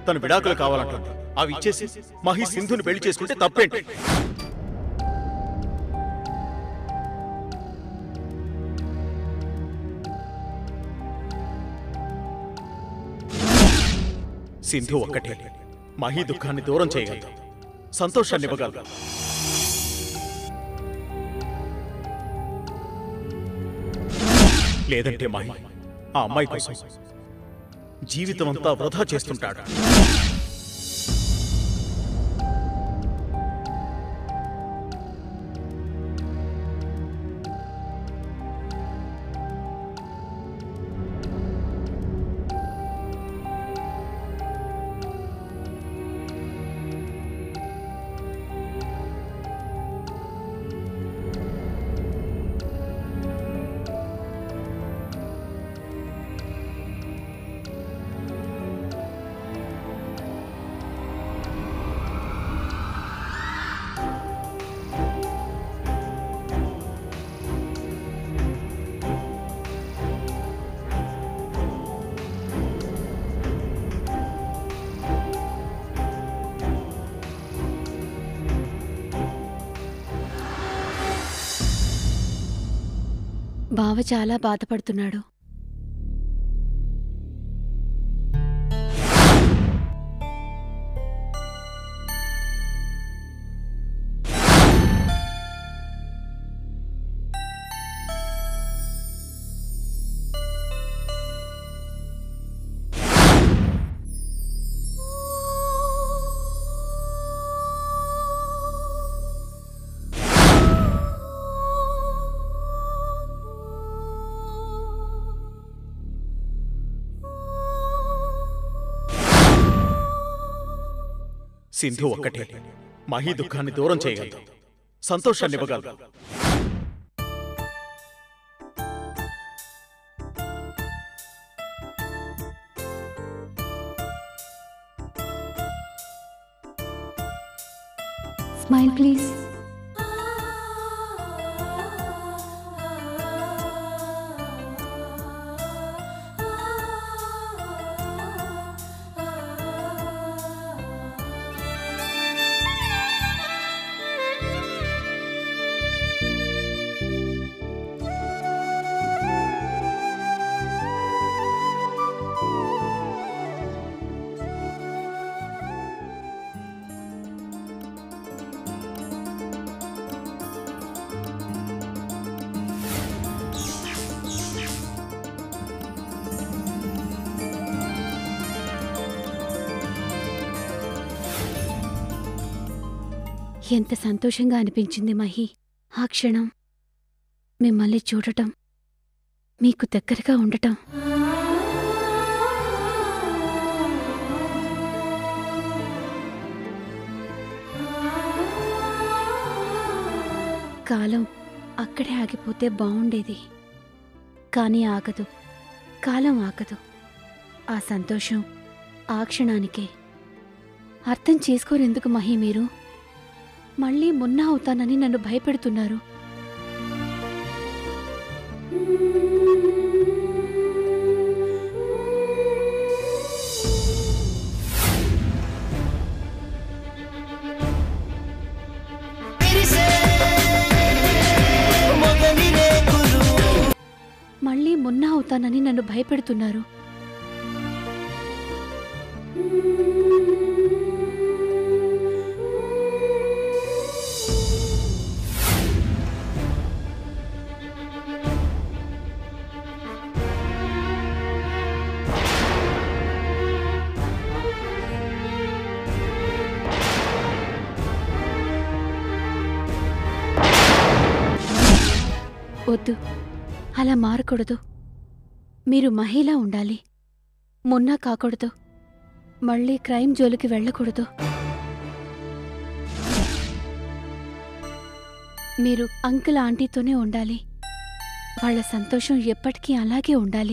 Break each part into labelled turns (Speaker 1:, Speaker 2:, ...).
Speaker 1: తను విడాకులు కావాలంటుంది. అవి ఇచ్చేసి మహి సింధుని పెళ్లి చేసుకుంటే తప్పేంటి? సింధు ఒక్కటే మహి దుఃఖాన్ని దూరం చేయగలదు, సంతోషాన్ని ఇవ్వగలదు. లేదంటే మహి ఆ అమ్మాయి కోసం జీవితం అంతా వృధా చేస్తుంటాడు.
Speaker 2: బావ చాలా బాధపడుతున్నాడు.
Speaker 1: సింధు ఒక్కటే మహి దుఃఖాన్ని దూరం చేయగలదు, సంతోషాన్ని ఇవ్వగలదు.
Speaker 2: Smile please. ఎంత సంతోషంగా అనిపించింది మహి ఆ క్షణం. మిమ్మల్ని చూడటం, మీకు దగ్గరగా ఉండటం. కాలం అక్కడే ఆగిపోతే బావుండేది. కానీ ఆగదు, కాలం ఆగదు. ఆ సంతోషం ఆ క్షణానికే. అర్థం చేసుకోరెందుకు మహి మీరు? మళ్ళీ మున్నా అవుతానని నన్ను భయపెడుతున్నారు. మళ్ళీ మున్నా అవుతానని నన్ను భయపెడుతున్నారు. వద్దు, అలా మారకూడదు. మీరు మహిళ ఉండాలి, మున్నా కాకూడదు. మళ్ళీ క్రైమ్ జోలికి వెళ్ళకూడదు. మీరు అంకుల్ ఆంటీతోనే ఉండాలి. వాళ్ళ సంతోషం ఎప్పటికీ అలాగే ఉండాలి.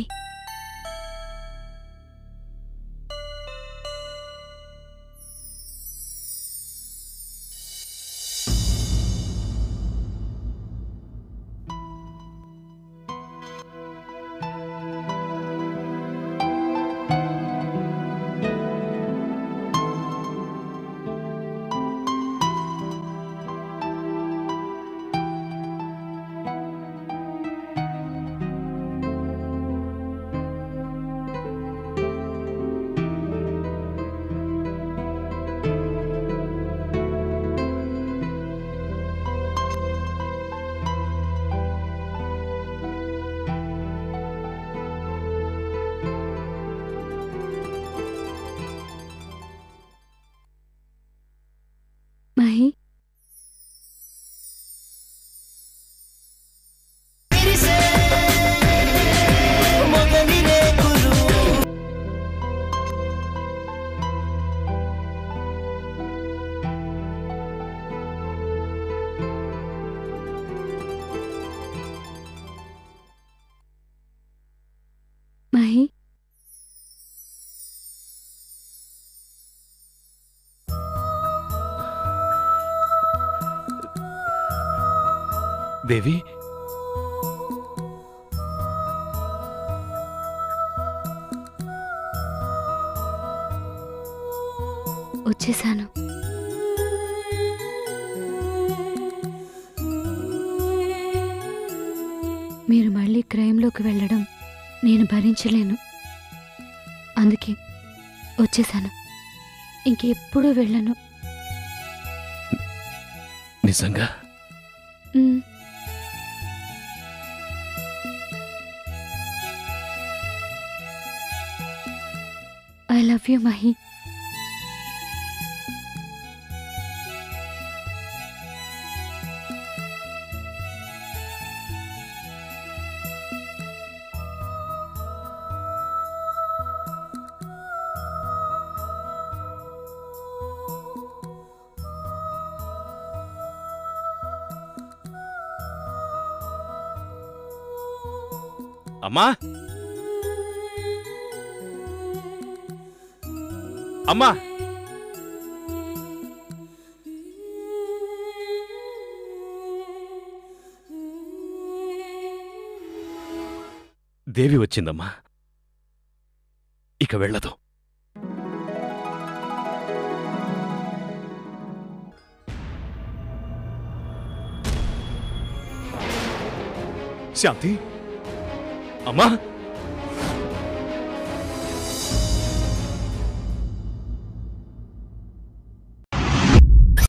Speaker 3: దేవి
Speaker 2: వచ్చేసాను. మీరు మళ్ళీ క్రైమ్లోకి వెళ్ళడం నేను భరించలేను. అందుకే వచ్చేసాను. ఇంకెప్పుడూ వెళ్ళను.
Speaker 3: నిజంగా?
Speaker 2: మ్. I love you Mahi.
Speaker 3: అమ్మా అమ్మా దేవి వచ్చిందమ్మా. ఇక వెళ్ళదు.
Speaker 1: శాంతి,
Speaker 3: అమ్మా